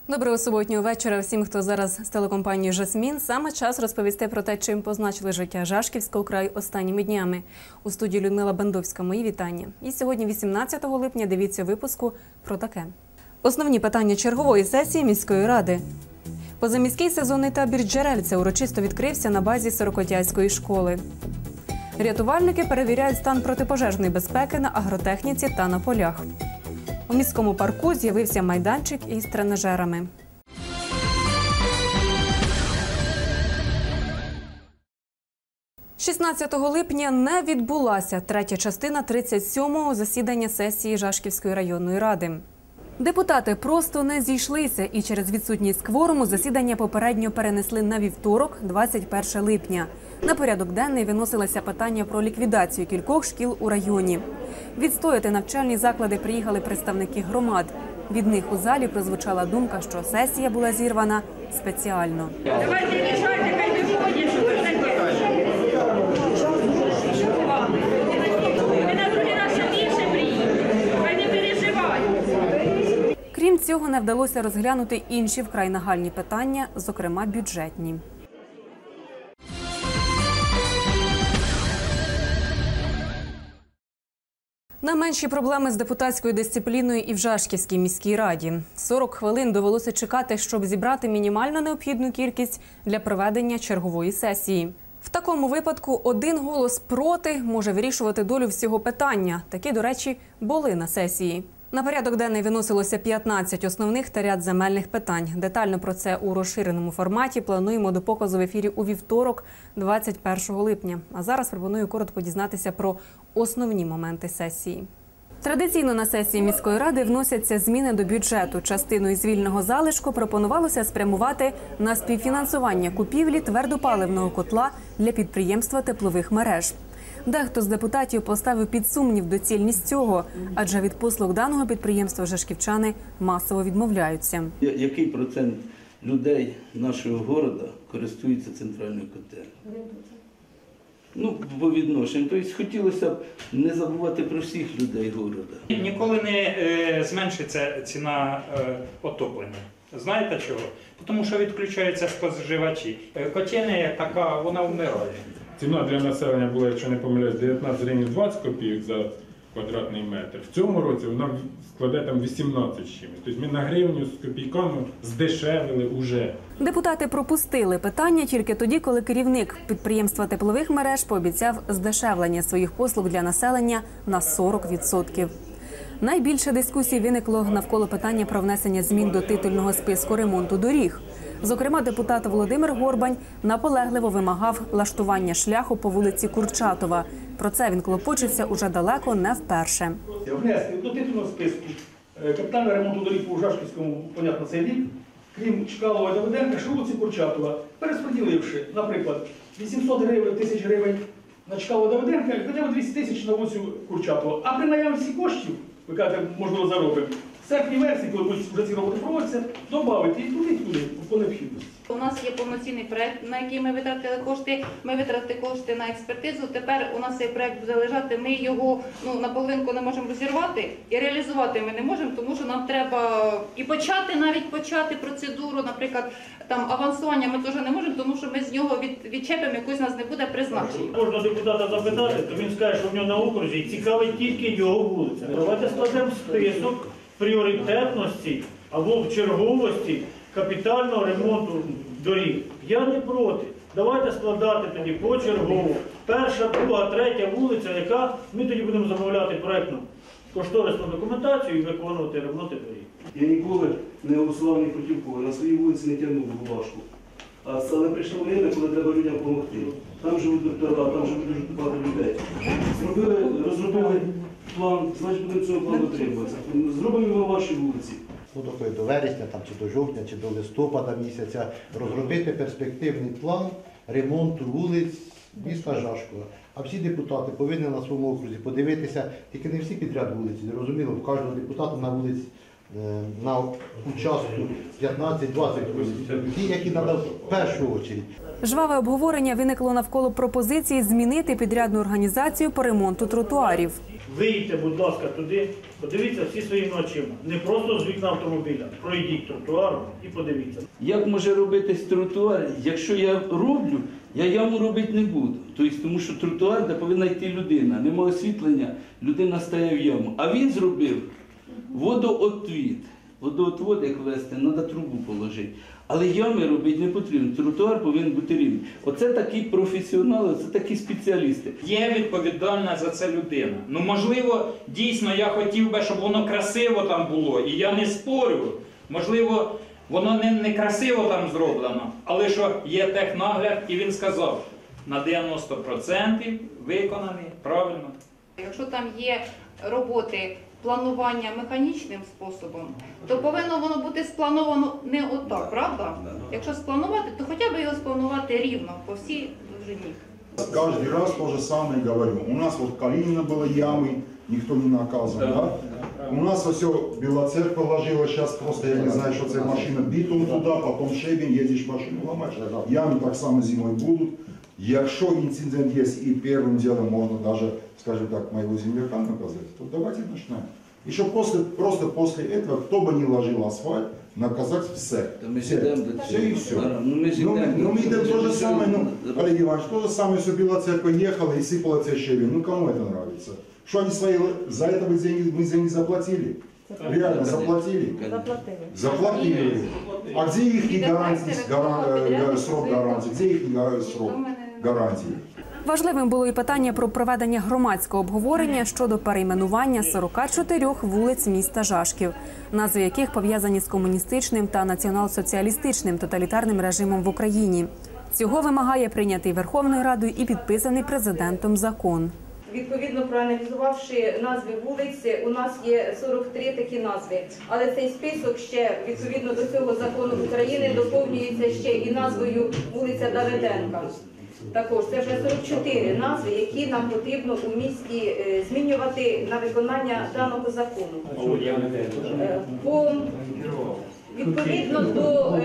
Доброго суботнього вечора всім, хто зараз з телекомпанією «Жасмін». Саме час розповісти про те, чим позначили життя Жашківського краю останніми днями. У студії Людмила Бандовська. Мої вітання. І сьогодні, 18 липня, дивіться випуску про таке. Основні питання чергової сесії міської ради. Позаміський сезонний табір «Джерельце» урочисто відкрився на базі Сорокотязької школи. Рятувальники перевіряють стан протипожежної безпеки на агротехніці та на полях. У міському парку з'явився майданчик із тренажерами. – 16 липня не відбулася третя частина 37-го засідання сесії Жашківської районної ради. Депутати просто не зійшлися і через відсутність кворуму засідання попередньо перенесли на вівторок, 21 липня. На порядок денний виносилося питання про ліквідацію кількох шкіл у районі. Відстояти навчальні заклади приїхали представники громад. Від них у залі прозвучала думка, що сесія була зірвана спеціально. Давайте рішайте, хай не виходять, що ви на другий раз ще більше приїдете, хай не переживайте. Крім цього, не вдалося розглянути інші вкрай нагальні питання, зокрема бюджетні. Найменші проблеми з депутатською дисципліною і в Жашківській міській раді. 40 хвилин довелося чекати, щоб зібрати мінімально необхідну кількість для проведення чергової сесії. В такому випадку один голос «проти» може вирішувати долю всього питання. Такі, до речі, були на сесії. На порядок денний виносилося 15 основних та ряд земельних питань. Детально про це у розширеному форматі плануємо до показу в ефірі у вівторок, 21 липня. А зараз пропоную коротко дізнатися про основні моменти сесії. Традиційно на сесії міської ради вносяться зміни до бюджету. Частину із вільного залишку пропонувалося спрямувати на співфінансування купівлі твердопаливного котла для підприємства теплових мереж. Дехто з депутатів поставив під сумнів доцільність цього, адже від послуг даного підприємства жашківчани масово відмовляються. Який процент людей нашого міста користується центральною котельнею? Ну, по відношенню. Тобто хотілося б не забувати про всіх людей міста. Ніколи не зменшиться ціна отоплення. Знаєте чого? Тому що відключаються споживачі. Котельня як така, вона вмирає. Ціна для населення була, якщо не помиляюсь, 19 гривень 20 копійок за квадратний метр. В цьому році вона складає там 18 з чимось. Тобто ми на гривню з копійками здешевили вже. Депутати пропустили питання тільки тоді, коли керівник підприємства теплових мереж пообіцяв здешевлення своїх послуг для населення на 40%. Найбільше дискусій виникло навколо питання про внесення змін до титульного списку ремонту доріг. Зокрема, депутат Володимир Горбань наполегливо вимагав лаштування шляху по вулиці Курчатова. Про це він клопочився уже далеко не вперше. Внести до титульного списку капітального ремонту доріг по Жашківському, понятно, цей рік, крім Чкалова і Давиденка, що вулиці Курчатова, перерозподіливши, наприклад, 800 гривень, 1000 гривень на Чкалова Давиденка, і хоча б 200 тисяч на вулицю Курчатова. А при наявності коштів, ви кажете, можливо, заробимо, в серпні версії, коли вже ці роботи проводяться, додати і туди, по необхідності. У нас є повноцінний проєкт, на який ми витратили кошти. Ми витратили кошти на експертизу. Тепер у нас цей проєкт буде лежати. Ми його на половинку не можемо розірвати і реалізувати ми не можемо, тому що нам треба і навіть почати процедуру, наприклад, там авансування ми теж не можемо, тому що ми з нього відчепимо, якось у нас не буде призначення. Кожного депутата запитати, то він скаже, що в нього на окрузі цікавить тільки його вулиця. Давайте складемо список пріоритетності або в черговості капітального ремонту доріг. Я не проти. Давайте складати тоді почергово. Перша, друга, третя вулиця, яка ми тоді будемо замовляти проєктну кошторисну документацію і виконувати ремонти доріг. Я ніколи не голосував ні проти кого, на своїй вулиці не тягнув бумажку. А саме прийшло время, коли треба людям допомогти. Там живуть доктора, там живуть дуже багато людей. Розробили план, значить будемо цього плану дотримуватися. Зробимо ваші вулиці. До вересня, чи до жовтня, чи до листопада місяця розробити перспективний план ремонту вулиць міста Жашкова. А всі депутати повинні на своєму окрузі подивитися, тільки не всі підряд вулиці. Зрозуміло, в кожного депутата на вулиці на участку 15-20 осіб. Ті, які треба в першу чергу. Жваве обговорення виникло навколо пропозиції змінити підрядну організацію по ремонту тротуарів. Виїдьте, будь ласка, туди, подивіться всі своїми очима. Не просто з вікна автомобіля. Пройдіть тротуаром і подивіться. Як може робитись тротуар, якщо я роблю, я яму робити не буду. Тобто, тому що тротуар, де повинна йти людина. Нема освітлення, людина стає в яму. А він зробив водоотвід. Водоотвод, як вести, треба трубу положити. Але ями робити не потрібно. Тротуар повинен бути рівний. Оце такі професіонали, це такі спеціалісти. Є відповідальна за це людина. Ну, можливо, дійсно, я хотів би, щоб воно красиво там було, і я не спорю. Можливо, воно не красиво там зроблено, але що є технагляд, і він сказав, на 90% виконаний правильно. Якщо там є роботи планування механічним способом, то повинно воно бути сплановано не отак, правда? Якщо спланувати, то хоча б його спланувати рівно по всій довжині. Каждый раз то же самое говорю. У нас вот Калинина было ямы, никто не наказан, да? У нас все Белоцерковь положила, сейчас просто я не знаю, что это машина, битум туда, потом шебень, едешь машину ломаешь. Ямы так само зимой будут. Якщо інцидент є і першим ділом можна даже, скажем так, моего земляка наказать, то давайте начнем. И что просто после этого, кто бы ни ложил асфальт, наказать все. Все и все. Мы идем то же самое, Олег Иванович, то же самое, все Белоцерковь ехала и сыпала тебе щебень. Ну кому это нравится? Что они свои, за это мы деньги заплатили? Реально заплатили? Заплатили. А где их гарантии, срок гарантии? Где их срок гарантии? Важливим було і питання про проведення громадського обговорення щодо перейменування 44 вулиць міста Жашків, назви яких пов'язані з комуністичним та націонал-соціалістичним тоталітарним режимом в Україні. Цього вимагає прийнятий Верховною Радою і підписаний президентом закон. Відповідно, проаналізувавши назви вулиць, у нас є 43 такі назви. Але цей список ще, відповідно до цього закону України, доповнюється ще і назвою вулиця Давиденка. Також це вже 44 назви, які нам потрібно у місті змінювати на виконання даного закону. Відповідно до...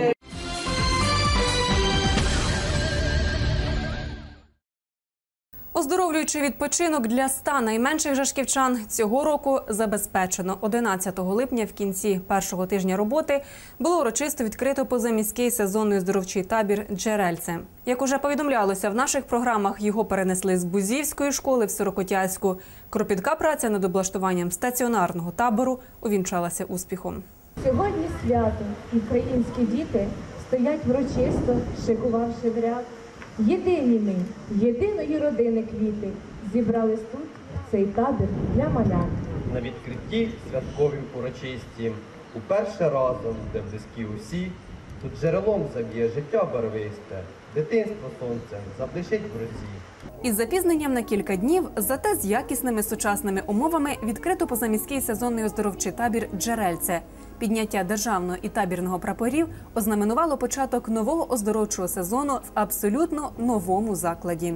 Оздоровлюючий відпочинок для 100 найменших жашківчан цього року забезпечено. 11 липня в кінці першого тижня роботи було урочисто відкрито позаміський сезонний оздоровчий табір «Джерельце». Як уже повідомлялося в наших програмах, його перенесли з Бузівської школи в Сорокотязьку. Кропітка праця над облаштуванням стаціонарного табору увінчалася успіхом. Сьогодні свято, і українські діти стоять врочисто, шикувавши в ряд. Єдині ми, єдиної родини квіти, зібрались тут, в цей табір для малят. На відкритті святковім урочисті, уперше разом, де близькі усі, тут джерелом заб'є життя барвисте, дитинство сонцем заблищить в розі. Із запізненням на кілька днів, зате з якісними сучасними умовами відкрито позаміський сезонний оздоровчий табір «Джерельце». Підняття державного і табірного прапорів ознаменувало початок нового оздоровчого сезону в абсолютно новому закладі.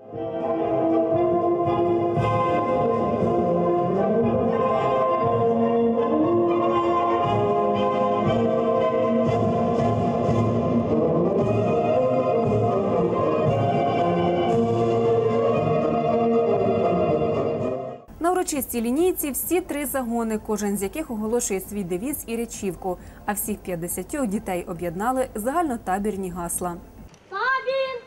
На урочистій лінійці всі 3 загони, кожен з яких оголошує свій девіз і речівку, а всіх 50 дітей об'єднали загальнотабірні гасла. Табір!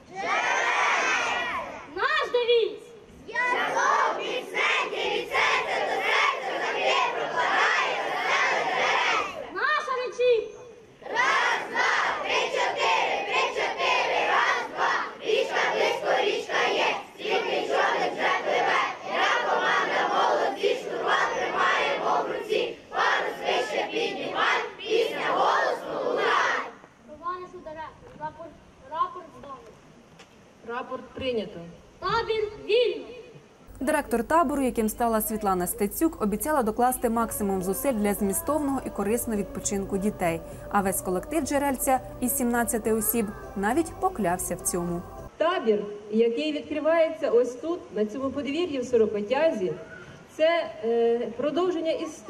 Наш девіз! Ярко від центру, від центру до центру, табір прокладає веселий дерев. Наша речівка! Раз, два, три, чотири, раз, два. Річка близько, річка є, стільки човник вже пливе. Я команда молодці, штурвал тримаємо в руці. Парус вище піднімай, пісня голосно лунає. Романе Сударе, рапорт зданий. Рапорт прийнято. Табір вільний. Директор табору, яким стала Світлана Стецюк, обіцяла докласти максимум зусиль для змістовного і корисного відпочинку дітей. А весь колектив «Джерельця» із 17 осіб навіть поклявся в цьому. Табір, який відкривається ось тут, на цьому подвір'ї в Сорокотязі, це продовження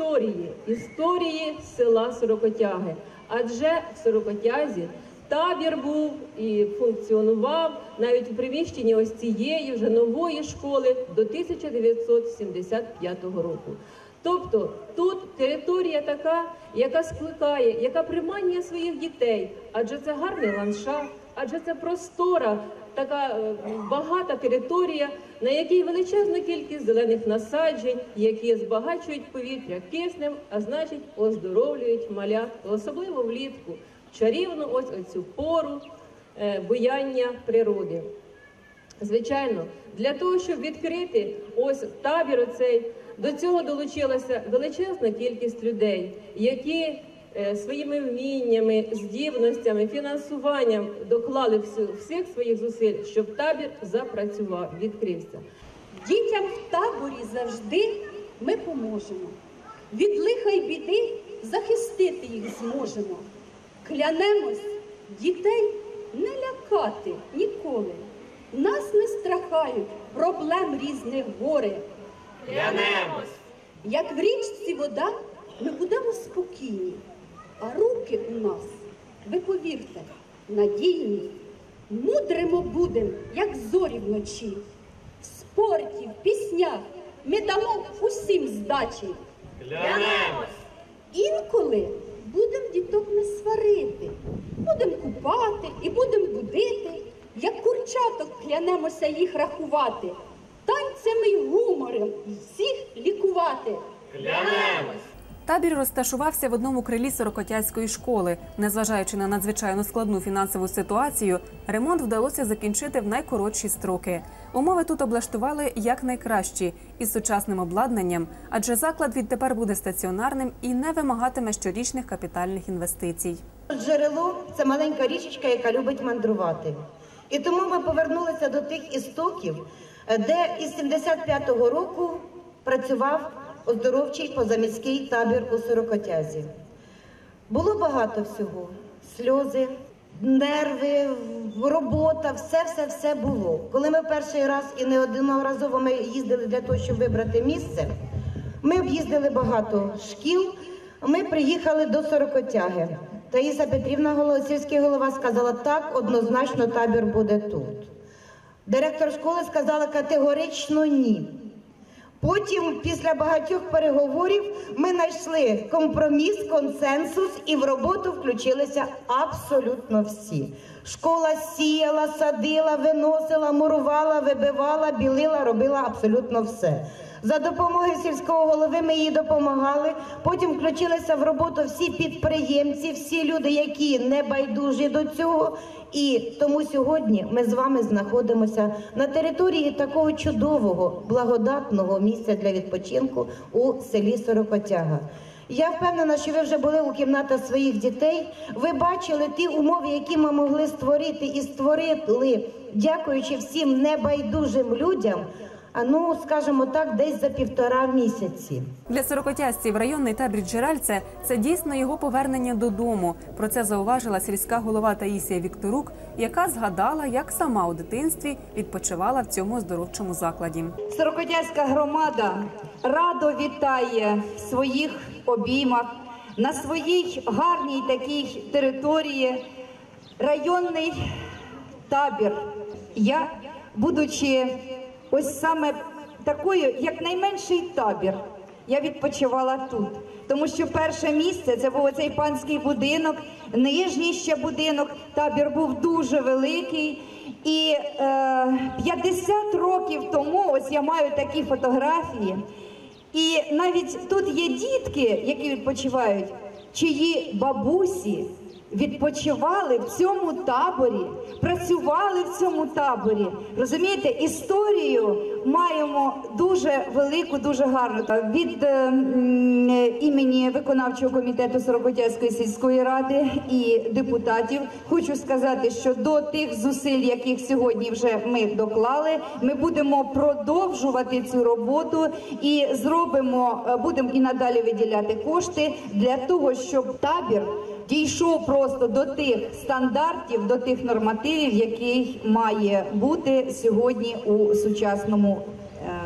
історії села Сорокотяги. Адже в Сорокотязі табір був і функціонував навіть у приміщенні ось цієї вже нової школи до 1975 року. Тобто тут територія така, яка скликає, яка приманює своїх дітей, адже це гарний ландшафт, адже це простора, така багата територія, на якій величезна кількість зелених насаджень, які збагачують повітря киснем, а значить оздоровлюють малят, особливо влітку, чарівну ось оцю пору буяння природи. Звичайно, для того, щоб відкрити ось табір оцей, до цього долучилася величезна кількість людей, які своїми вміннями, здібностями, фінансуванням доклали всіх своїх зусиль, щоб табір запрацював, відкрився. Дітям в таборі завжди ми поможемо. Від лиха й біди захистити їх зможемо. Клянемось дітей не лякати ніколи. Нас не страхають проблем різних гори. Клянемось! Як в річці вода, ми будемо спокійні. А руки у нас, ви повірте, надійні. Мудримо будем, як зорі вночі. В спорті, в піснях ми дамо усім здачі. Клянемось! Інколи будем діток не сварити. Будем купати і будем будити. Як курчаток клянемося їх рахувати. Танцями й гумором всіх лікувати. Клянемось! Табір розташувався в одному крилі Сорокотязької школи. Незважаючи на надзвичайно складну фінансову ситуацію, ремонт вдалося закінчити в найкоротші строки. Умови тут облаштували якнайкращі, із сучасним обладнанням, адже заклад відтепер буде стаціонарним і не вимагатиме щорічних капітальних інвестицій. Джерело – це маленька річечка, яка любить мандрувати. І тому ми повернулися до тих істоків, де із 75-го року працював оздоровчий позаміський табір у Сорокотязі. Було багато всього. Сльози, нерви, робота, все було. Коли ми перший раз і неодноразово ми їздили для того, щоб вибрати місце, ми об'їздили багато шкіл, ми приїхали до Сорокотяги. Таїса Петрівна, сільський голова, сказала, так, однозначно табір буде тут. Директор школи сказала категорично ні. Потім, після багатьох переговорів, ми знайшли компроміс, консенсус і в роботу включилися абсолютно всі. Школа сіяла, садила, виносила, мурувала, вибивала, білила, робила абсолютно все. За допомогою сільського голови ми їй допомагали, потім включилися в роботу всі підприємці, всі люди, які не байдужі до цього. І тому сьогодні ми з вами знаходимося на території такого чудового, благодатного місця для відпочинку у селі Сорокотяга. Я впевнена, що ви вже були у кімнатах своїх дітей, ви бачили ті умови, які ми могли створити і створили, дякуючи всім небайдужим людям, скажімо так, десь за 1,5 місяці. Для сорокотязців районний табір Джерельце – це дійсно його повернення додому. Про це зауважила сільська голова Таїсія Вікторук, яка згадала, як сама у дитинстві відпочивала в цьому оздоровчому закладі. Сорокотязька громада радо вітає в своїх обіймах, на своїй гарній такій території районний табір. Я, будучи ось саме такою, як найменший табір, я відпочивала тут. Тому що перше місце – це був оцей панський будинок, нижній ще будинок, табір був дуже великий. І 50 років тому, ось я маю такі фотографії, і навіть тут є дітки, які відпочивають, чиї бабусі відпочивали в цьому таборі, працювали в цьому таборі. Розумієте, історію маємо дуже велику, дуже гарну. Від імені виконавчого комітету Сорокотязької сільської ради і депутатів хочу сказати, що до тих зусиль, яких сьогодні вже ми доклали, ми будемо продовжувати цю роботу і будемо і надалі виділяти кошти для того, щоб табір дійшов просто до тих стандартів, до тих нормативів, який має бути сьогодні у сучасному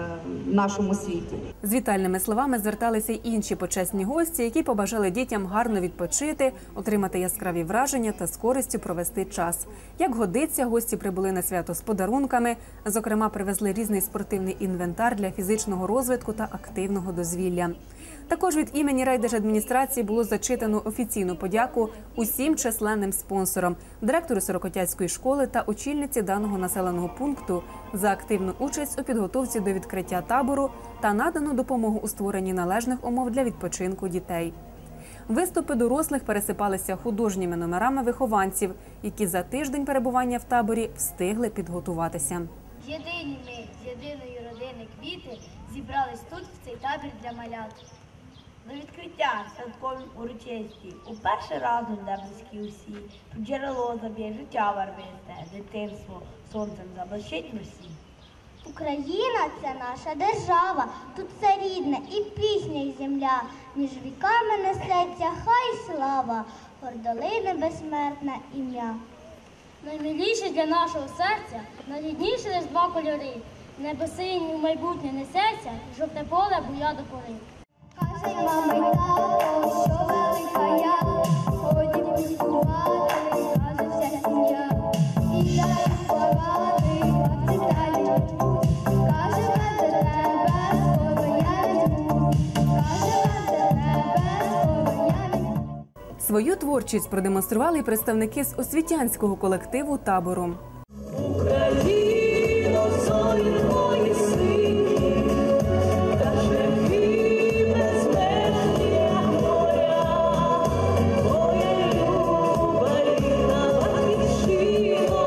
нашому світі. З вітальними словами зверталися й інші почесні гості, які побажали дітям гарно відпочити, отримати яскраві враження та з користю провести час. Як годиться, гості прибули на свято з подарунками. Зокрема, привезли різний спортивний інвентар для фізичного розвитку та активного дозвілля. Також від імені райдержадміністрації було зачитано офіційну подяку усім численним спонсорам, директору Сорокотязької школи та очільниці даного населеного пункту за активну участь у підготовці до відкриття табору та надану допомогу у створенні належних умов для відпочинку дітей. Виступи дорослих пересипалися художніми номерами вихованців, які за тиждень перебування в таборі встигли підготуватися. Єдині ми з єдиної родини квіти зібрались тут, в цей табір для малят. До відкриття святковим урочисті у перший раз де близькі усі. Тут джерело заб'є, життя барвисте, дитинство сонцем заблищить усі. Україна – це наша держава, тут все рідне і пісня, і земля. Між віками несеться хай слава, гордолине безсмертне ім'я. Наймиліше для нашого серця, найрідніше лиш два кольори. Небо синє в майбутнє несеться, жовте поле буя до пори. Каже мама й тато, що велика я, ході пустувати, каже вся сім'я. І дай співати, процвітає тут, каже без тебе слово я візьму, каже без тебе слово я візьму. Свою творчість продемонстрували й представники з освітянського колективу табору. Україно, зорі твої сині, та шляхи безмежні, як моря, моя люба рідна батьківщино,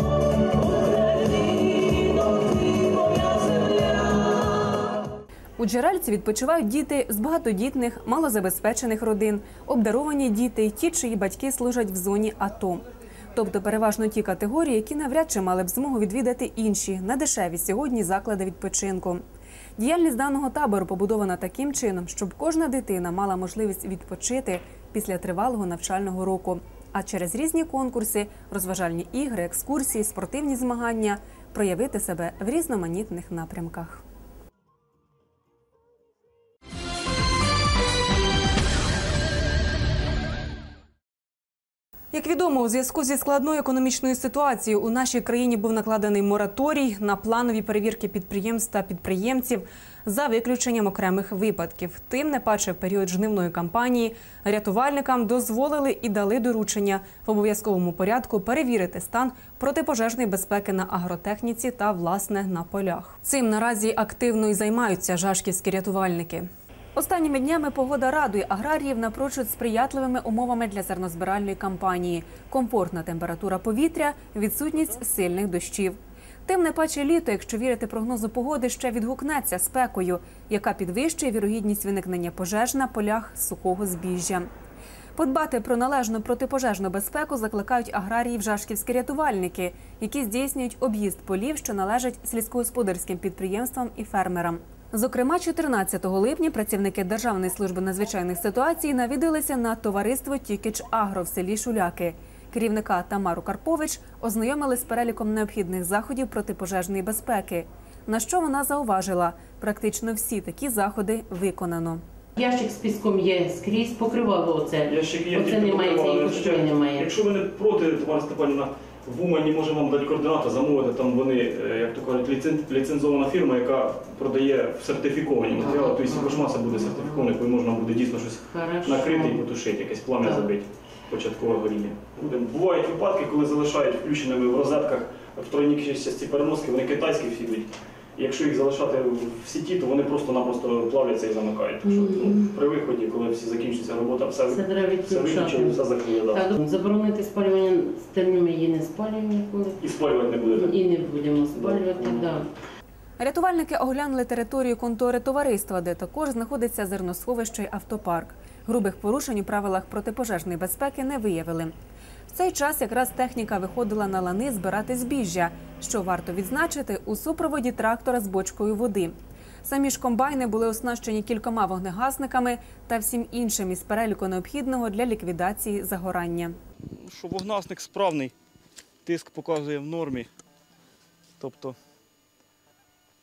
Україно, ти моя земля. У Джерельці відпочивають діти з багатодітних, малозабезпечених родин, обдаровані діти й ті, чиї батьки служать в зоні АТО. Тобто переважно ті категорії, які навряд чи мали б змогу відвідати інші, недешеві сьогодні заклади відпочинку. Діяльність даного табору побудована таким чином, щоб кожна дитина мала можливість відпочити після тривалого навчального року, а через різні конкурси, розважальні ігри, екскурсії, спортивні змагання проявити себе в різноманітних напрямках. Як відомо, у зв'язку зі складною економічною ситуацією у нашій країні був накладений мораторій на планові перевірки підприємств та підприємців за виключенням окремих випадків. Тим не паче в період жнивної кампанії рятувальникам дозволили і дали доручення в обов'язковому порядку перевірити стан протипожежної безпеки на агротехніці та, власне, на полях. Цим наразі активно і займаються жашківські рятувальники. Останніми днями погода радує аграріїв напрочуд сприятливими умовами для зернозбиральної кампанії. Комфортна температура повітря, відсутність сильних дощів. Тим не паче літо, якщо вірити прогнозу погоди, ще відгукнеться спекою, яка підвищує вірогідність виникнення пожеж на полях сухого збіжжя. Подбати про належну протипожежну безпеку закликають аграріїв жашківські рятувальники, які здійснюють об'їзд полів, що належать сільськогосподарським підприємствам і фермерам. Зокрема, 14 липня працівники Державної служби надзвичайних ситуацій навідалися на товариство «Тікіч-Агро» в селі Шуляки. Керівника Тамару Карпович ознайомили з переліком необхідних заходів протипожежної безпеки. На що вона зауважила, практично всі такі заходи виконано. Ящик з піском є скрізь, покривало оце. Ящик є, Оце немає, цієї кучки немає. Якщо ви не проти, Тамара Степанівна, в Умані можемо вам дати координати, замовити, там вони, як то кажуть, ліцензована фірма, яка продає сертифіковані матеріали, тобто кошмаса буде сертифікована, якою можна буде дійсно щось накрити і потушити, якесь плам'я забити, початкове горіння. Бувають випадки, коли залишають включеними в розетках в тройній часті переноски, вони китайські всі йдуть. І якщо їх залишати в сіті, то вони просто-напросто плавляться і замикають. Тому що при виході, коли всі закінчиться робота, все виключено, все закриє. Так, заборонити спалювання стерню, ми її не спалюємо ніколи. І спалювати не будемо. І не будемо спалювати, так. Рятувальники оглянули територію контори товариства, де також знаходиться зерносховище й автопарк. Грубих порушень у правилах протипожежної безпеки не виявили. В цей час якраз техніка виходила на лани збирати збіжжя, що варто відзначити у супроводі трактора з бочкою води. Самі ж комбайни були оснащені кількома вогнегасниками та всім іншим із переліку необхідного для ліквідації загорання. Що вогнегасник справний, тиск показує в нормі, тобто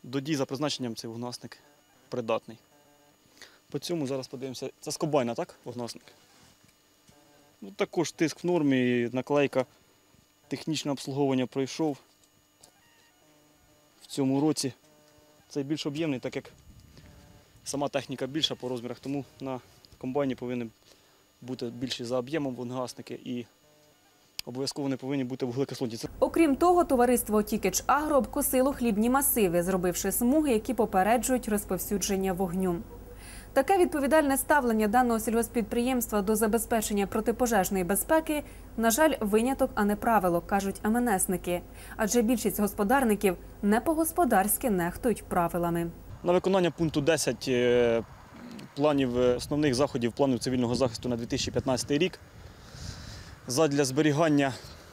До дій за призначенням цей вогнегасник придатний. По цьому зараз подивимося. Це з комбайна, так, вогнегасник? Ну, також тиск в нормі, наклейка, технічне обслуговування пройшов. В цьому році цей більш об'ємний, так як сама техніка більша по розмірах, тому на комбайні повинні бути більші за об'ємом вогнегасники і обов'язково не повинні бути вуглекислотні. Окрім того, товариство «Тікич Агро» обкосило хлібні масиви, зробивши смуги, які попереджують розповсюдження вогню. Таке відповідальне ставлення даного сільгосппідприємства до забезпечення протипожежної безпеки, на жаль, виняток, а не правило, кажуть МНСники. Адже більшість господарників не по-господарськи нехтують правилами. На виконання пункту 10 планів основних заходів плану цивільного захисту на 2015 рік задля зберігання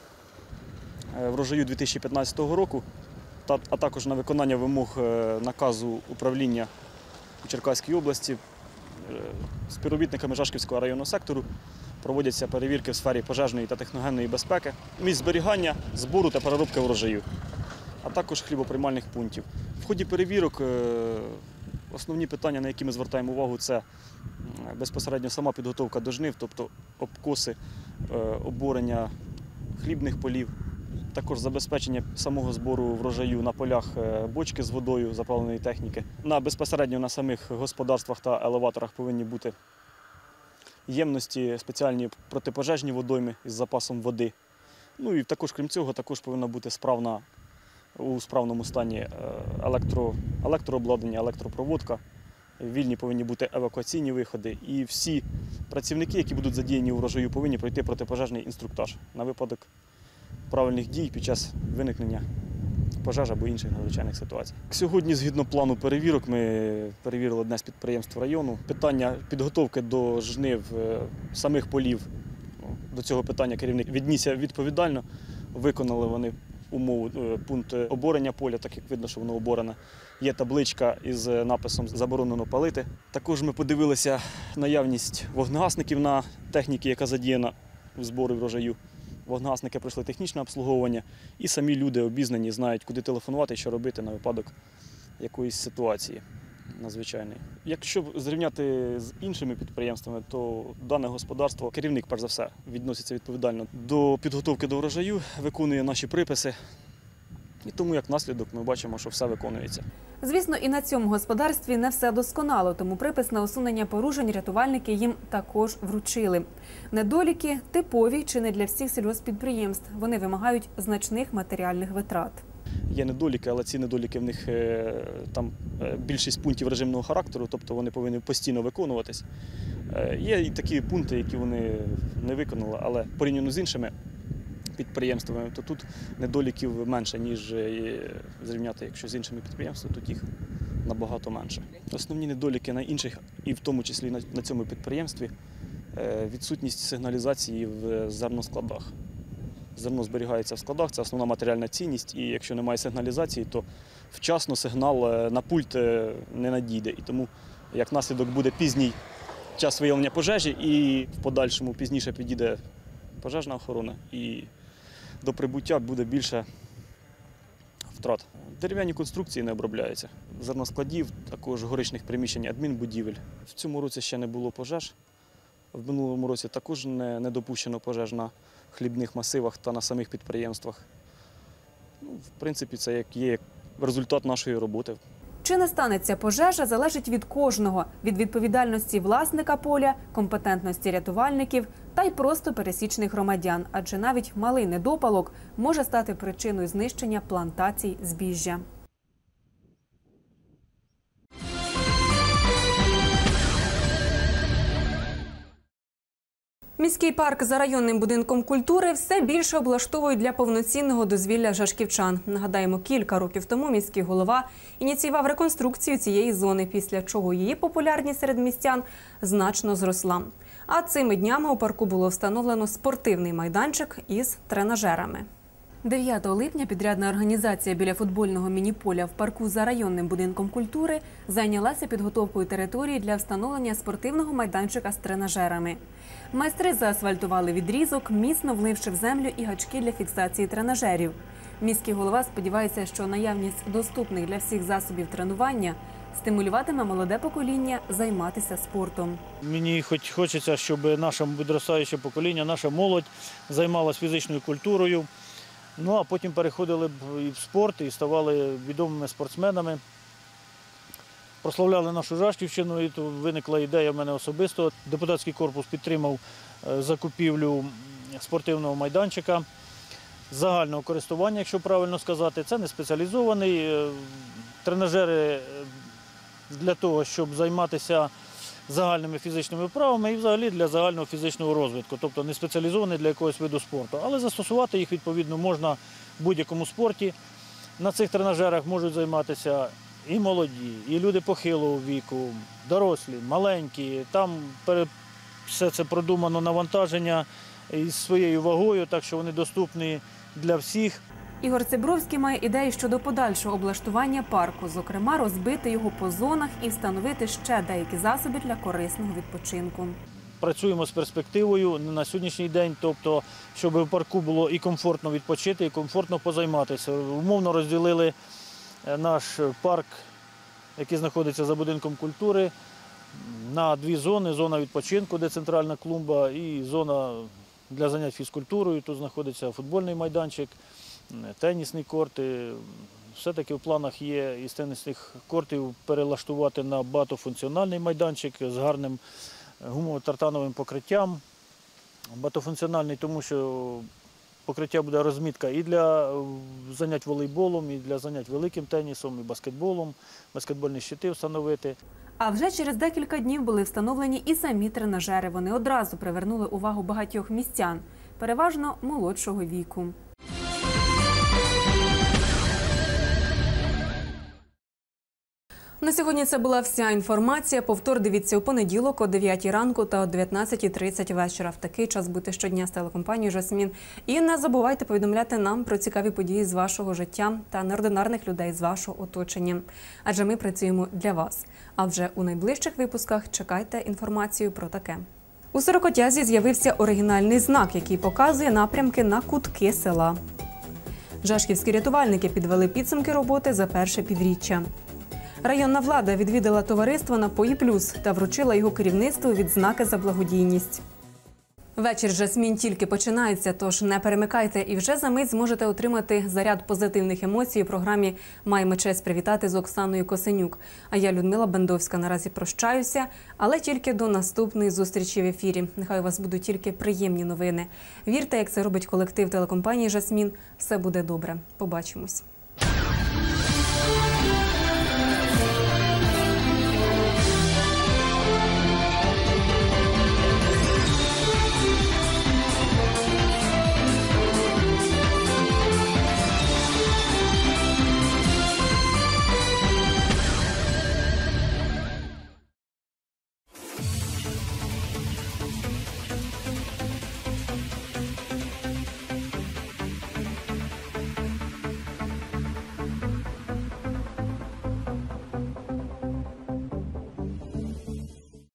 врожаю 2015 року, а також на виконання вимог наказу управління у Черкаській області співробітниками Жашківського районного сектору проводяться перевірки в сфері пожежної та техногенної безпеки, місць зберігання, збору та переробки врожаю, а також хлібоприймальних пунктів. В ході перевірок основні питання, на які ми звертаємо увагу, це безпосередньо сама підготовка до жнив, тобто обкоси, оборення хлібних полів, також забезпечення самого збору врожаю на полях бочки з водою заправленої техніки. Безпосередньо на самих господарствах та елеваторах повинні бути ємності, спеціальні протипожежні водойми із запасом води. Ну і також, крім цього, також повинна бути у справному стані електрообладнання, електропроводка. Вільні повинні бути евакуаційні виходи. І всі працівники, які будуть задіяні у врожаю, повинні пройти протипожежний інструктаж на випадок правильних дій під час виникнення пожеж або інших надзвичайних ситуацій. Сьогодні, згідно плану перевірок, ми перевірили одне з підприємств району. Питання підготовки до жнив самих полів, до цього питання керівник віднісся відповідально. Виконали вони умову, пункт оборення поля, так як видно, що воно оборене. Є табличка із написом «Заборонено палити». Також ми подивилися наявність вогнегасників на техніці, яка задіяна в зборі врожаю. Вогнегасники пройшли технічне обслуговування і самі люди обізнані, знають, куди телефонувати і що робити на випадок якоїсь ситуації надзвичайної. Якщо зрівняти з іншими підприємствами, то дане господарство, керівник, перш за все, відноситься відповідально до підготовки до врожаю, виконує наші приписи. І тому, як наслідок, ми бачимо, що все виконується. Звісно, і на цьому господарстві не все досконало, тому припис на усунення порушень рятувальники їм також вручили. Недоліки типові чи не для всіх сільгосппідприємств. Вони вимагають значних матеріальних витрат. Є недоліки, але ці недоліки в них там більшість пунктів режимного характеру, тобто вони повинні постійно виконуватись. Є і такі пункти, які вони не виконали, але порівняно з іншими підприємствами, то тут недоліків менше, ніж зрівняти, якщо з іншими підприємствами, тут їх набагато менше. Основні недоліки на інших, і в тому числі на цьому підприємстві, відсутність сигналізації в зерноскладах. Зерно зберігається в складах, це основна матеріальна цінність, і якщо немає сигналізації, то вчасно сигнал на пульт не надійде. І тому, як наслідок, буде пізній час виявлення пожежі, і в подальшому пізніше підійде пожежна охорона, і до прибуття буде більше втрат. Дерев'яні конструкції не обробляються. Зерноскладів, також горичних приміщень, адмінбудівель. В цьому році ще не було пожеж. В минулому році також не допущено пожеж на хлібних масивах та на самих підприємствах. В принципі, це як є результат нашої роботи. Чи не станеться пожежа, залежить від кожного – від відповідальності власника поля, компетентності рятувальників та й просто пересічних громадян. Адже навіть малий недопалок може стати причиною знищення плантацій збіжжя. Міський парк за районним будинком культури все більше облаштовують для повноцінного дозвілля жашківчан. Нагадаємо, кілька років тому міський голова ініціював реконструкцію цієї зони, після чого її популярність серед містян значно зросла. А цими днями у парку було встановлено спортивний майданчик із тренажерами. 9 липня підрядна організація біля футбольного міні-поля в парку за районним будинком культури зайнялася підготовкою території для встановлення спортивного майданчика з тренажерами. Майстри заасфальтували відрізок, міцно вливши в землю і гачки для фіксації тренажерів. Міський голова сподівається, що наявність доступних для всіх засобів тренування стимулюватиме молоде покоління займатися спортом. Мені хочеться, щоб наше підростаюче покоління, наша молодь займалася фізичною культурою, ну а потім переходили б і в спорт, і ставали відомими спортсменами. Прославляли нашу Жашківщину, і то виникла ідея в мене особисто. Депутатський корпус підтримав закупівлю спортивного майданчика загального користування, якщо правильно сказати. Це не спеціалізований. Тренажери для того, щоб займатися загальними фізичними вправами і взагалі для загального фізичного розвитку, тобто не спеціалізований для якогось виду спорту. Але застосувати їх, відповідно, можна в будь-якому спорті. На цих тренажерах можуть займатися і молоді, і люди похилого віку, дорослі, маленькі. Там все це продумано навантаження із своєю вагою, так що вони доступні для всіх. Ігор Цибровський має ідеї щодо подальшого облаштування парку, зокрема розбити його по зонах і встановити ще деякі засоби для корисного відпочинку. Працюємо з перспективою на сьогоднішній день, тобто, щоб в парку було і комфортно відпочити, і комфортно позайматися. Умовно розділили наш парк, який знаходиться за будинком культури, на дві зони. Зона відпочинку, де центральна клумба, і зона для занять фізкультурою. Тут знаходиться футбольний майданчик, тенісні корти. Все-таки в планах є із тенісних кортів перелаштувати на багатофункціональний майданчик з гарним гумово-тартановим покриттям. Багатофункціональний, тому що покриття буде розмітка і для занять волейболом, і для занять великим тенісом, і баскетболом, баскетбольні щити встановити. А вже через декілька днів були встановлені і самі тренажери. Вони одразу привернули увагу багатьох містян, переважно молодшого віку. На сьогодні це була вся інформація. Повтор дивіться у понеділок о 9 ранку та о 19:30 вечора. В такий час будьте щодня з телекомпанією «Жасмін». І не забувайте повідомляти нам про цікаві події з вашого життя та неординарних людей з вашого оточення. Адже ми працюємо для вас. А вже у найближчих випусках чекайте інформацію про таке. У Сорокотязі з'явився оригінальний знак, який показує напрямки на кутки села. Жашківські рятувальники підвели підсумки роботи за перше півріччя. Районна влада відвідала товариство «Напої Плюс» та вручила його керівництву відзнаки за благодійність. Вечір «Жасмін» тільки починається, тож не перемикайте і вже за мить зможете отримати заряд позитивних емоцій у програмі «Маємо честь привітати» з Оксаною Косенюк. А я, Людмила Бендовська, наразі прощаюся, але тільки до наступної зустрічі в ефірі. Нехай у вас будуть тільки приємні новини. Вірте, як це робить колектив телекомпанії «Жасмін», все буде добре. Побачимось.